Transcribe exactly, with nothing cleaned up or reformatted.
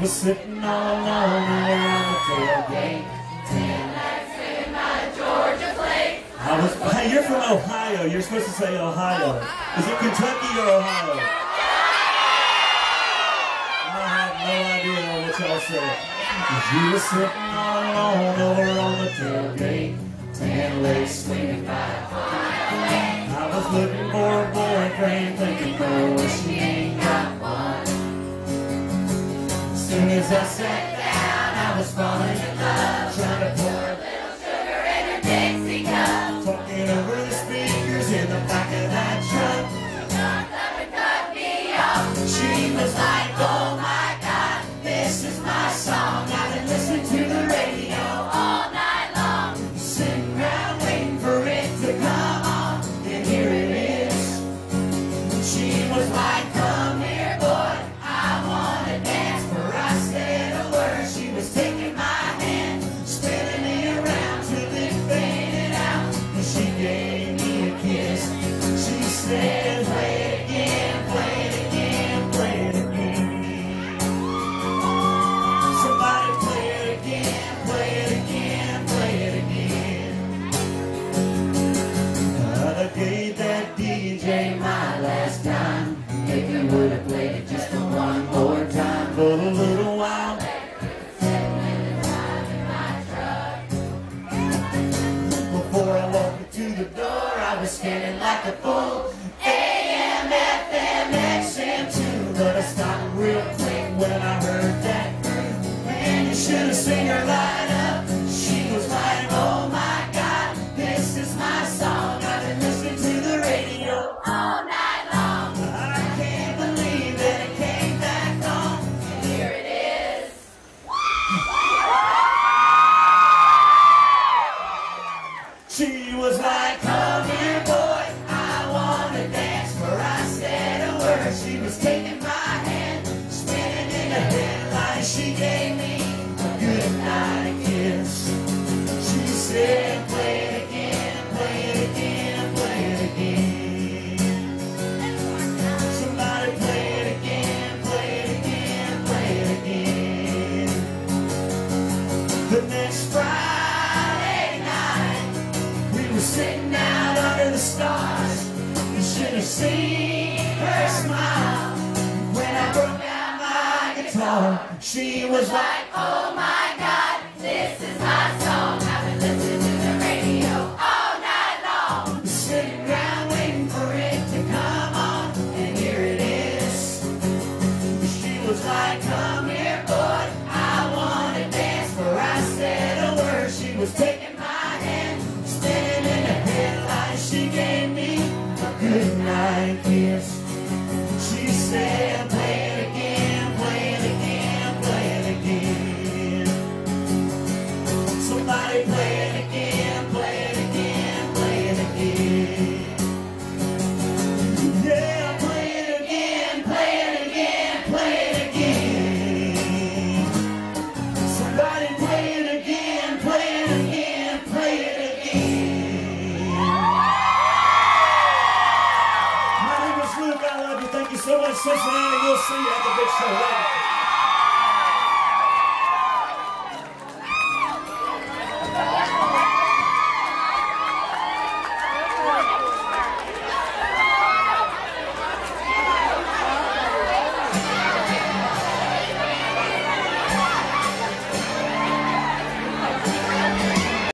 was sitting all alone around the tailgate. Ten lakhs in my Georgia plate. I was, hey, you're from Ohio. You're supposed to say Ohio. Is it Kentucky or Ohio? I have no idea what y'all said. You were sitting all alone over on the tailgate. Ten legs swinging by. I was looking for a boyfriend, thinking, no, she ain't got one. As soon as I sat down, I was falling in love, trying to pour a Little sugar in her Dixie cup. talking over the speakers in the back of that truck. Knocked up and cut me off. She was like, oh my God, this is my song. I've been listening to the radio All night long. sitting around waiting for it to come on, and here it is. She was like, come here, boy, I wanna dance. For I said a word, she was taking my hand, spinning me around till it faded out, and she gave me a kiss. She said, play it again, play it again, play it again. Somebody play it again, play it again, play it again. I gave that D J my last time. If he would have played it just for one more time, but a little while before I walked into the door, I was scanning like a fool. A M, F M, X M two, but I stopped real quick when I heard that. Man, you should have seen her light up. She was like, oh my God, this is my song. I've been listening to the radio All night long. I can't believe that it came back on. And here it is. She was like, come here, boy, I wanna dance. For I said a word, she was taking my hand, spinning in the headlights. She gave me a good night kiss. She said, play it again, play it again, play it again. Somebody play it again, play it again, play it again. The next Friday night, we were sitting out under the stars. You should have seen her smile when I broke out my guitar. She was like, Oh my God, this is my song. I've been listening to the radio all night long. sitting around waiting for it to come on, and here it is. She was like, come here, boy, I wanna dance. For I said a word, she was taking my hand, spinning in the headlights. She gave me a good night kiss. She said, play it again, play it again, play it again. Somebody play it again, play it again, play it again. Yeah, play it again, play it again, play it again. Somebody play it again, play it again, play it again. My name is Luke. I love you. Thank you so much, Cincinnati. We'll see you at the big show later.